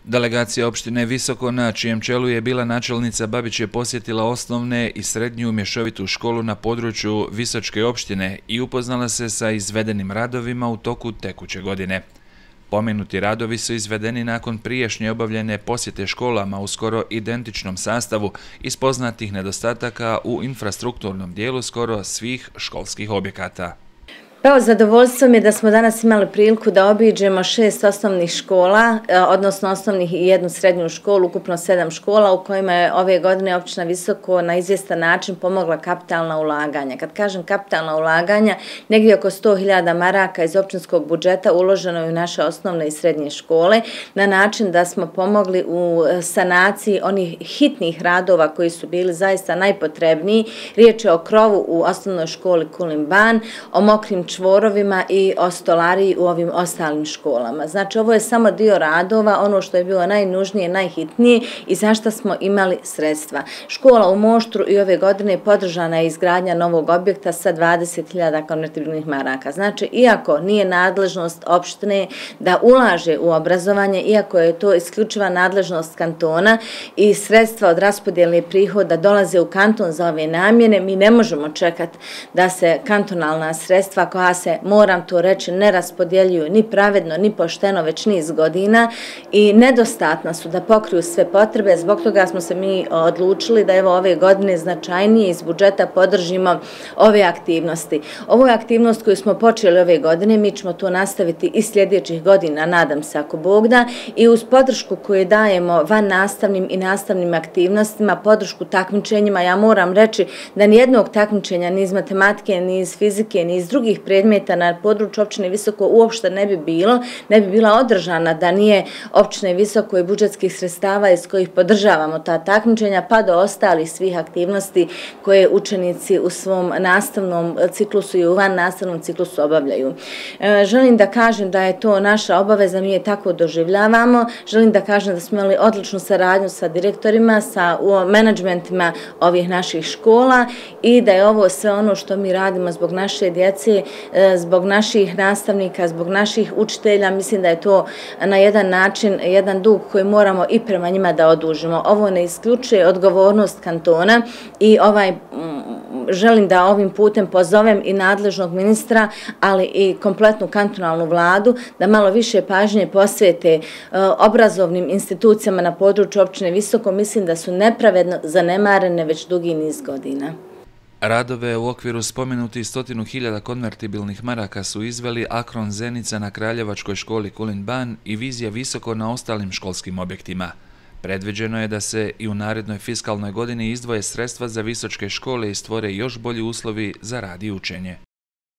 Delegacija opštine Visoko, na čijem čelu je bila načelnica Babić, je posjetila osnovne i srednju mješovitu školu na području Visočke opštine i upoznala se sa izvedenim radovima u toku tekuće godine. Pomenuti radovi su izvedeni nakon prijašnje obavljene posjete školama u skoro identičnom sastavu iz poznatih nedostataka u infrastrukturnom dijelu skoro svih školskih objekata. Evo, zadovoljstvo mi je da smo danas imali priliku da obiđemo 6 osnovnih škola, odnosno osnovnih i jednu srednju školu, ukupno 7 škola u kojima je ove godine opština Visoko na izvjestan način pomogla kapitalna ulaganja. Kad kažem kapitalna ulaganja, negdje oko 100.000 maraka iz općinskog budžeta uloženo je u naše osnovne i srednje škole na način da smo pomogli u sanaciji onih hitnih radova koji su bili zaista najpotrebniji. Riječ je o krovu u osnovnoj školi Kulin Ban, o mokrim čvorovima i o stolariji u ovim ostalim školama. Znači, ovo je samo dio radova, ono što je bilo najnužnije, najhitnije i zašto smo imali sredstva. Škola u Moštru i ove godine podržana je izgradnja novog objekta sa 20.000 konvertibilnih maraka. Znači, iako nije nadležnost opštine da ulaže u obrazovanje, iako je to isključiva nadležnost kantona i sredstva od raspodjele prihoda dolaze u kanton za ove namjene, mi ne možemo čekati da se kantonalna sredstva koja se, moram to reći, ne raspodjeljuju ni pravedno, ni pošteno već niz godina i nedostatna su da pokriju sve potrebe. Zbog toga smo se mi odlučili da evo ove godine značajnije iz budžeta podržimo ove aktivnosti. Ovo je aktivnost koju smo počeli ove godine, mi ćemo to nastaviti i sljedećih godina, nadam se ako Bog da, i uz podršku koju dajemo van nastavnim i nastavnim aktivnostima, podršku takmičenjima. Ja moram reći da nijednog takmičenja ni iz matematike, ni iz fizike, ni iz drugih predmeta na području opštine Visoko uopšte ne bi bila održana da nije opštine Visoko i budžetskih sredstava iz kojih podržavamo ta takmičenja, pa do ostalih svih aktivnosti koje učenici u svom nastavnom ciklusu i u van nastavnom ciklusu obavljaju. Želim da kažem da je to naša obaveza, mi je tako doživljavamo. Želim da kažem da smo imali odličnu saradnju sa direktorima, sa menadžmentima ovih naših škola i da je ovo sve ono što mi radimo zbog naše djece, zbog naših nastavnika, zbog naših učitelja. Mislim da je to na jedan način, jedan dug koji moramo i prema njima da odužimo. Ovo ne isključuje odgovornost kantona i želim da ovim putem pozovem i nadležnog ministra, ali i kompletnu kantonalnu vladu da malo više pažnje posvete obrazovnim institucijama na području opštine Visoko. Mislim da su nepravedno zanemarene već dugi niz godina. Radove u okviru spomenuti 100.000 konvertibilnih maraka su izveli Akron Zenica na Kraljevačkoj školi Kulin Ban i Vizija Visoko na ostalim školskim objektima. Predviđeno je da se i u narednoj fiskalnoj godini izdvoje sredstva za visočke škole i stvore još bolji uslovi za rad i učenje.